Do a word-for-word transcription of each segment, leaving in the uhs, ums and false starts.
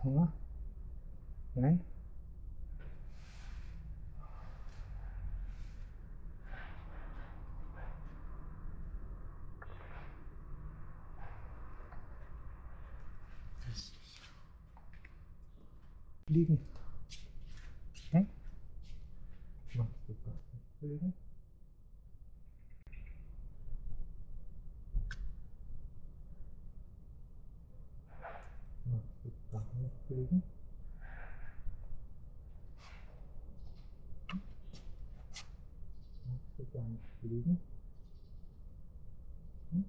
Huh? Nine? Fliegen. Hm? Machst du das nicht fliegen? Machst du das nicht fliegen? Machst du gar nicht fliegen? Hm?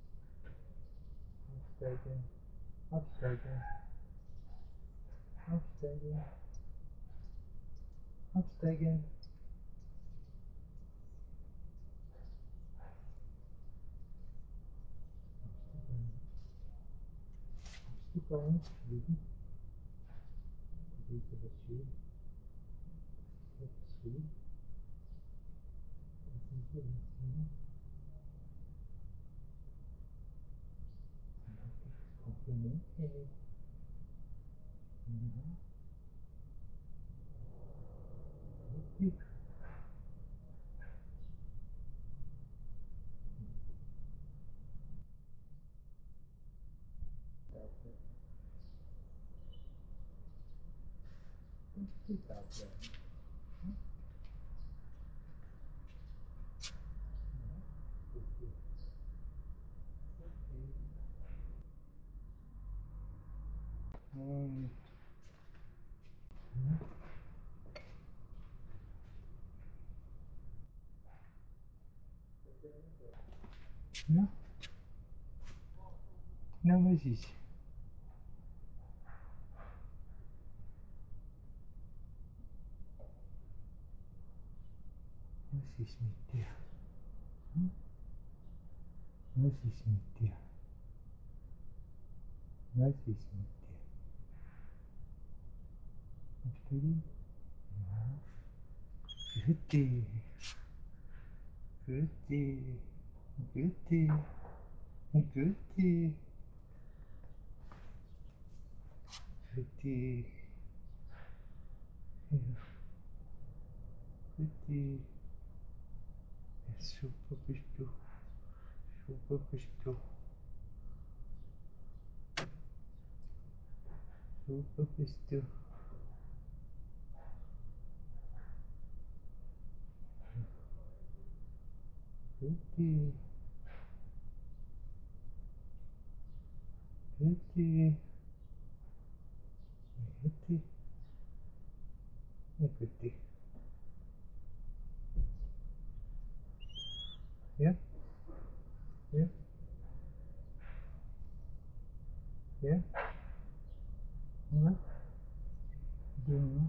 Aufsteigen, aufsteigen, aufsteigen, aufsteigen. Machst du gar nicht fliegen? Das ist aber schön. Das ist schön. Das ist schön. Mhm. Kompliment, hey. Ja. Richtig. Richtig aufwärmen. Hm? Ja. Richtig. Okay. Und ja. Na, na, was ist? Was ist mit dir? Hm? Was ist mit dir? Was ist mit dir? Aufsteigen? Ja. Grütti. Grütti. Grütti. Grütti. Grütti. Ja. Grütti. Ja, super bist du. Super bist du. Super bist du. Grütti. Grütti. Grütti. Ja, Grütti. Ja? Ja? Ja? Ja? Ja.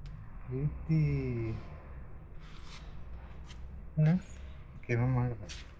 Grütti. Na, gehen wir mal rein.